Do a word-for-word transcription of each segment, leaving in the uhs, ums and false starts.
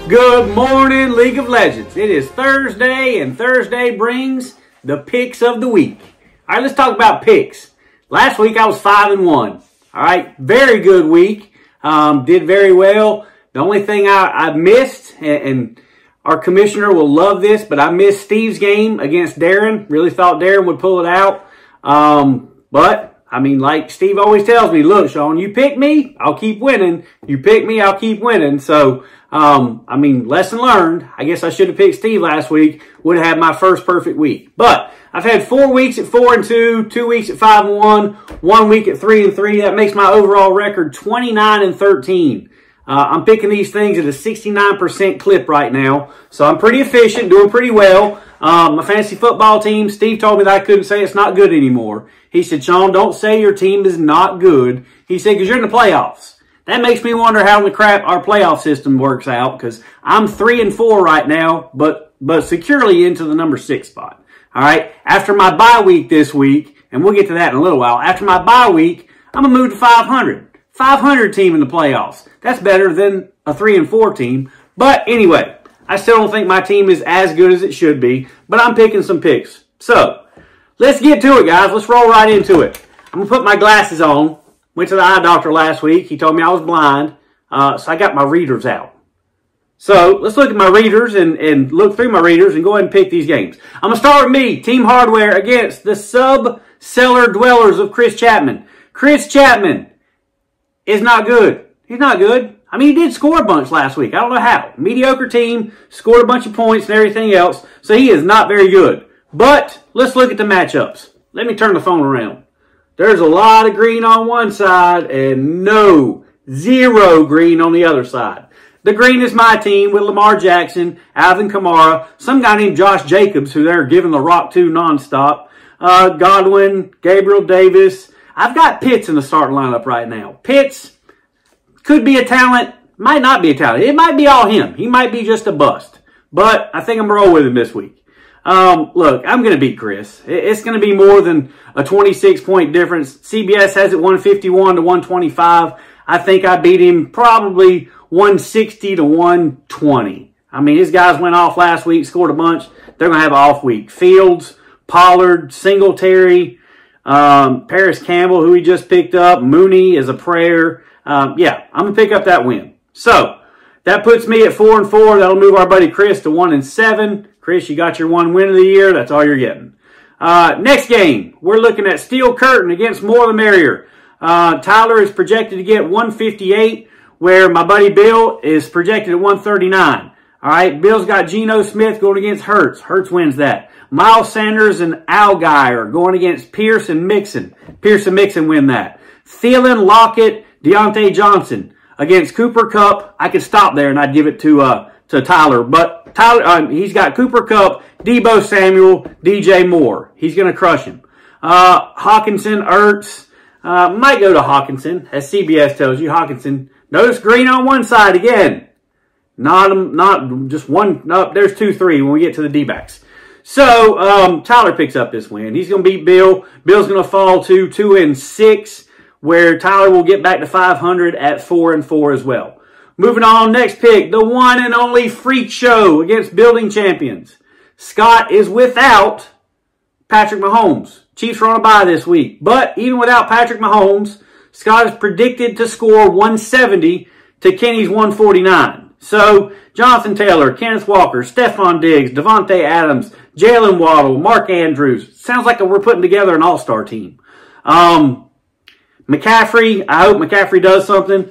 Good morning, League of Legends. It is Thursday, and Thursday brings the picks of the week. All right, let's talk about picks. Last week I was five and one. All right, very good week. Um, did very well. The only thing I, I missed, and, and our commissioner will love this, but I missed Steve's game against Darren. Really thought Darren would pull it out. Um, but, I mean, like Steve always tells me, look, Sean, you pick me, I'll keep winning. You pick me, I'll keep winning. So, um, I mean, lesson learned. I guess I should have picked Steve last week. Would have had my first perfect week. But I've had four weeks at four and two, two weeks at five and one, one week at three and three. That makes my overall record twenty-nine and thirteen. Uh, I'm picking these things at a sixty-nine percent clip right now. So I'm pretty efficient, doing pretty well. Um, my fantasy football team, Steve told me that I couldn't say it's not good anymore. He said, Sean, don't say your team is not good. He said, because you're in the playoffs. That makes me wonder how in the crap our playoff system works out, because I'm three and four right now, but but securely into the number six spot. All right. After my bye week this week, and we'll get to that in a little while. After my bye week, I'm gonna move to five hundred. five hundred team in the playoffs. That's better than a three and four team. But anyway, I still don't think my team is as good as it should be. But I'm picking some picks. So let's get to it, guys. Let's roll right into it. I'm gonna put my glasses on. Went to the eye doctor last week. He told me I was blind. Uh, so I got my readers out. So let's look at my readers and, and look through my readers and go ahead and pick these games. I'm going to start with me, Team Hardware, against the Sub-Cellar Dwellers of Chris Chapman. Chris Chapman is not good. He's not good. I mean, he did score a bunch last week. I don't know how. Mediocre team, scored a bunch of points and everything else. So he is not very good. But let's look at the matchups. Let me turn the phone around. There's a lot of green on one side and no, zero green on the other side. The green is my team with Lamar Jackson, Alvin Kamara, some guy named Josh Jacobs, who they're giving the rock to nonstop, uh, Godwin, Gabriel Davis. I've got Pitts in the starting lineup right now. Pitts could be a talent, might not be a talent. It might be all him. He might be just a bust. But I think I'm going to roll with him this week. Um, look, I'm going to beat Chris. It's going to be more than a twenty-six point difference. C B S has it one fifty-one to one twenty-five. I think I beat him probably one sixty to one twenty. I mean, his guys went off last week, scored a bunch. They're going to have an off week. Fields, Pollard, Singletary, um, Paris Campbell, who he just picked up, Mooney is a prayer. Um, yeah, I'm going to pick up that win. So that puts me at four and four. That'll move our buddy Chris to one and seven. Chris, you got your one win of the year. That's all you're getting. Uh, next game, we're looking at Steel Curtain against More the Merrier. Uh, Tyler is projected to get one fifty-eight, where my buddy Bill is projected at one thirty-nine. All right, Bill's got Geno Smith going against Hurts. Hurts wins that. Miles Sanders and Algier going against Pierce and Mixon. Pierce and Mixon win that. Thielen, Lockett, Deontay Johnson against Cooper Kupp. I could stop there and I'd give it to uh, to Tyler, but Tyler, uh, he's got Cooper Kupp, Deebo Samuel, D J Moore. He's going to crush him. Uh, Hawkinson, Ertz, uh, might go to Hawkinson, as C B S tells you. Hawkinson. Notice green on one side again. Not, not just one. No, there's two, three when we get to the D-backs. So, um, Tyler picks up this win. He's going to beat Bill. Bill's going to fall to two and six, where Tyler will get back to five hundred at four and four as well. Moving on, next pick, the one and only Freak Show against Building Champions. Scott is without Patrick Mahomes. Chiefs are on a bye this week. But even without Patrick Mahomes, Scott is predicted to score one seventy to Kenny's one forty-nine. So, Jonathan Taylor, Kenneth Walker, Stephon Diggs, Devontae Adams, Jalen Waddle, Mark Andrews. Sounds like we're putting together an all-star team. Um, McCaffrey, I hope McCaffrey does something.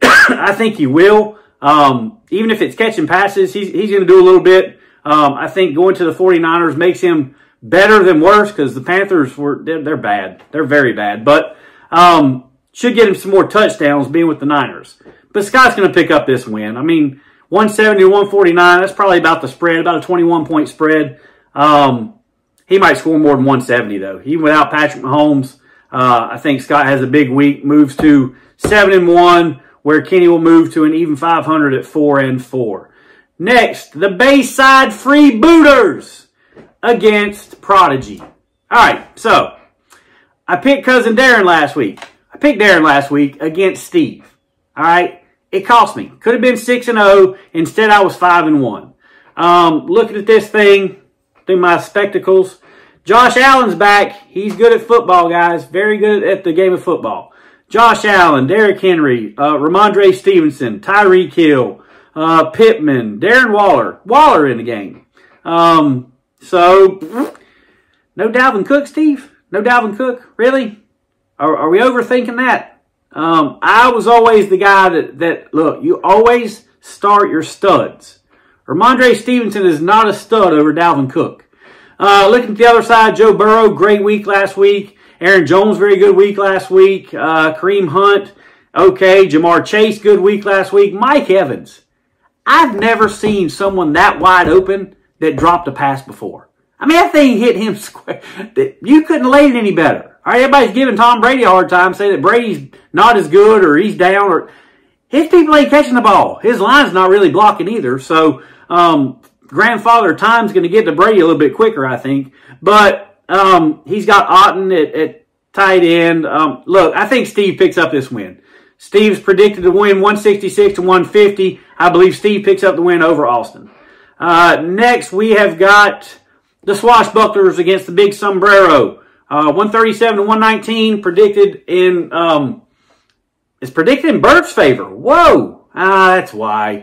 I think he will. Um, even if it's catching passes, he's, he's going to do a little bit. Um, I think going to the forty-niners makes him better than worse, because the Panthers, were they're, they're bad. They're very bad. But um, should get him some more touchdowns being with the Niners. But Scott's going to pick up this win. I mean, one seventy to one forty-nine, that's probably about the spread, about a twenty-one point spread. Um, he might score more than one seventy, though. Even without Patrick Mahomes, uh, I think Scott has a big week, moves to seven and one. Where Kenny will move to an even five hundred at four and four. Next, the Bayside Freebooters against Prodigy. All right, so I picked Cousin Darren last week. I picked Darren last week against Steve. All right, It cost me. Could have been six and oh. Instead, I was five and one. Um, looking at this thing through my spectacles, Josh Allen's back. He's good at football, guys. Very good at the game of football. Josh Allen, Derrick Henry, uh, Ramondre Stevenson, Tyreek Hill, uh, Pittman, Darren Waller. Waller in the game. Um, so, no Dalvin Cook, Steve? No Dalvin Cook? Really? Are, are we overthinking that? Um, I was always the guy that, that, look, you always start your studs. Ramondre Stevenson is not a stud over Dalvin Cook. Uh, looking at the other side, Joe Burrow, great week last week. Aaron Jones, very good week last week. Uh, Kareem Hunt, okay. Jamar Chase, good week last week. Mike Evans. I've never seen someone that wide open that dropped a pass before. I mean, that thing hit him square. You couldn't have laid it any better. All right, everybody's giving Tom Brady a hard time, saying that Brady's not as good or he's down. Or his people ain't catching the ball. His line's not really blocking either. So, um, grandfather time's going to get to Brady a little bit quicker, I think. But um, he's got Otten at, at tight end. Um, look, I think Steve picks up this win. Steve's predicted to win one sixty-six to one fifty. I believe Steve picks up the win over Austin. Uh, next, we have got the Swashbucklers against the Big Sombrero. Uh, one thirty-seven to one nineteen predicted in, um, it's predicted in Bert's favor. Whoa. Ah, that's why.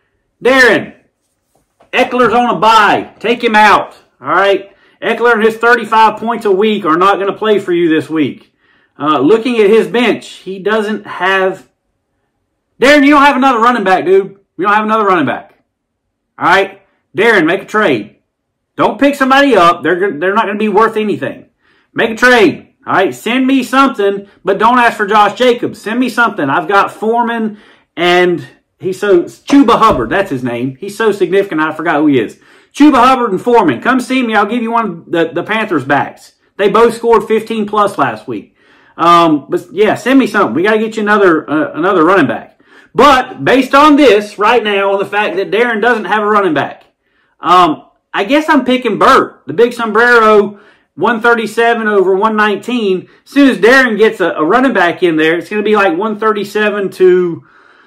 Darren, Eckler's on a bye. Take him out. All right. Eckler and his thirty-five points a week are not going to play for you this week. Uh, looking at his bench, he doesn't have... Darren, you don't have another running back, dude. You don't have another running back. All right? Darren, make a trade. Don't pick somebody up. They're, they're not going to be worth anything. Make a trade. All right? Send me something, but don't ask for Josh Jacobs. Send me something. I've got Foreman and he's so... Chuba Hubbard, that's his name. He's so significant, I forgot who he is. Chuba Hubbard and Foreman. Come see me. I'll give you one of the, the Panthers backs. They both scored fifteen plus last week. Um, but yeah, send me something. We got to get you another, uh, another running back. But based on this right now, on the fact that Darren doesn't have a running back, um, I guess I'm picking Bert, the Big Sombrero, one thirty-seven over one nineteen. As soon as Darren gets a, a running back in there, it's going to be like one thirty-seven to,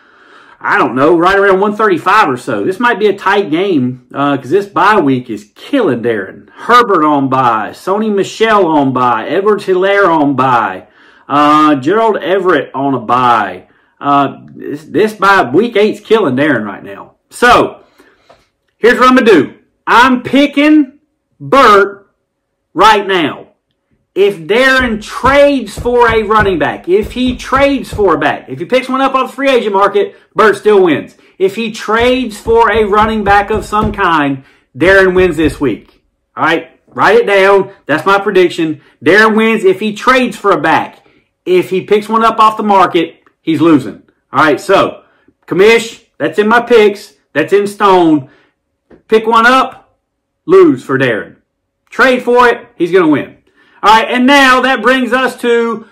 I don't know, right around one thirty-five or so. This might be a tight game because uh, this bye week is killing Darren. Herbert on bye, Sony Michel on bye, Edwards Hilaire on bye, uh, Gerald Everett on a bye. Uh, this, this bye week eight's killing Darren right now. So here's what I'm gonna do. I'm picking Bert right now. If Darren trades for a running back, if he trades for a back, if he picks one up off the free agent market, Bert still wins. If he trades for a running back of some kind, Darren wins this week. All right? Write it down. That's my prediction. Darren wins if he trades for a back. If he picks one up off the market, he's losing. All right? So, commish, that's in my picks. That's in stone. Pick one up, lose for Darren. Trade for it, he's going to win. All right, and now that brings us to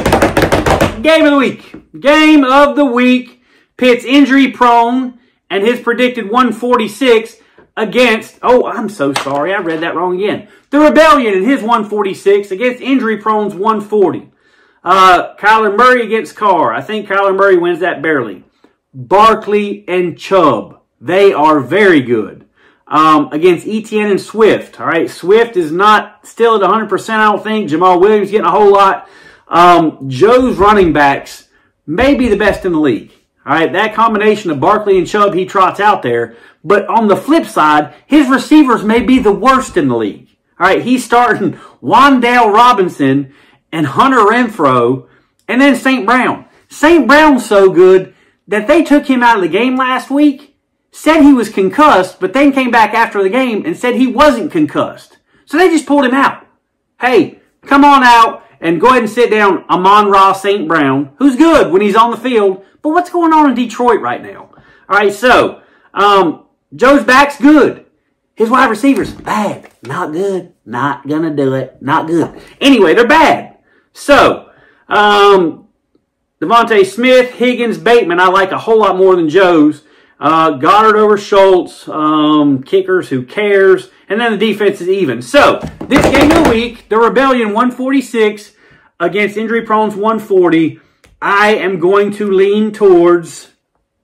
the game of the week. Game of the week. Pitt's injury prone and his predicted one forty-six against, oh, I'm so sorry, I read that wrong again. The Rebellion and his one forty-six against injury prone's one forty. Uh, Kyler Murray against Carr. I think Kyler Murray wins that barely. Barkley and Chubb. They are very good. Um, against Etienne and Swift. All right, Swift is not still at one hundred percent, I don't think. Jamal Williams getting a whole lot. Um, Joe's running backs may be the best in the league. All right, that combination of Barkley and Chubb he trots out there. But on the flip side, his receivers may be the worst in the league. All right, he's starting Wan'Dale Robinson and Hunter Renfrow and then Saint Brown. Saint Brown's so good that they took him out of the game last week. Said he was concussed, but then came back after the game and said he wasn't concussed. So they just pulled him out. Hey, come on out and go ahead and sit down Amon-Ra Saint Brown, who's good when he's on the field. But what's going on in Detroit right now? All right, so um, Joe's back's good. His wide receivers, bad. Not good. Not going to do it. Not good. Anyway, they're bad. So, um, Devontae Smith, Higgins, Bateman, I like a whole lot more than Joe's. Uh, Goddard over Schultz, um, kickers, who cares? And then the defense is even. So, this game of the week, the Rebellion one forty-six against Injury Prone's one forty. I am going to lean towards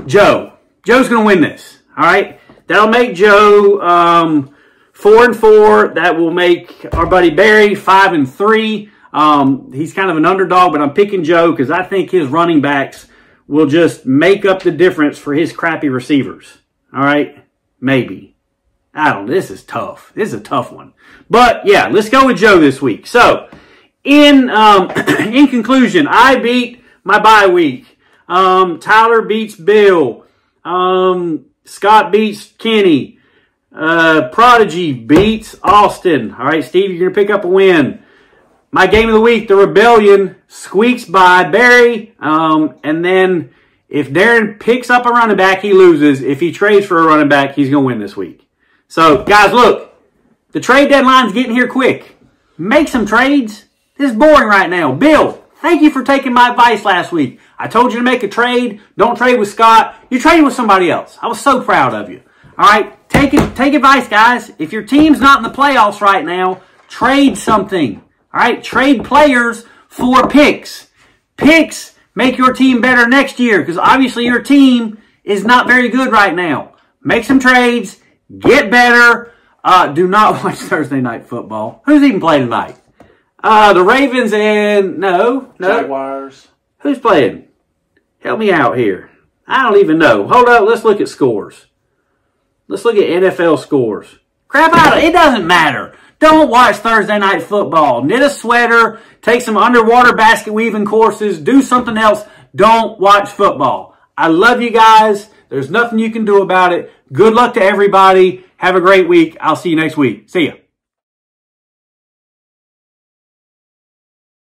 Joe. Joe's going to win this. All right? That'll make Joe um, four and four. That will make our buddy Barry five and three. Um, he's kind of an underdog, but I'm picking Joe because I think his running backs will just make up the difference for his crappy receivers. All right? Maybe. I don't know. This is tough. This is a tough one. But, yeah, let's go with Joe this week. So, in um, in conclusion, I beat my bye week. Um, Tyler beats Bill. Um, Scott beats Kenny. Uh, Prodigy beats Austin. All right, Steve, you're going to pick up a win. My game of the week, the Rebellion, squeaks by Barry. Um, and then if Darren picks up a running back, he loses. If he trades for a running back, he's going to win this week. So, guys, look, the trade deadline's getting here quick. Make some trades. This is boring right now. Bill, thank you for taking my advice last week. I told you to make a trade. Don't trade with Scott. You're trading with somebody else. I was so proud of you. All right, take it. Take advice, guys. If your team's not in the playoffs right now, trade something. All right, trade players for picks. Picks make your team better next year because obviously your team is not very good right now. Make some trades. Get better. Uh, do not watch Thursday Night Football. Who's even playing tonight? Uh, the Ravens and... No. no. Jaguars. Who's playing? Help me out here. I don't even know. Hold up. Let's look at scores. Let's look at N F L scores. Crap out of it. It doesn't matter. Don't watch Thursday Night Football. Knit a sweater. Take some underwater basket weaving courses. Do something else. Don't watch football. I love you guys. There's nothing you can do about it. Good luck to everybody. Have a great week. I'll see you next week. See ya.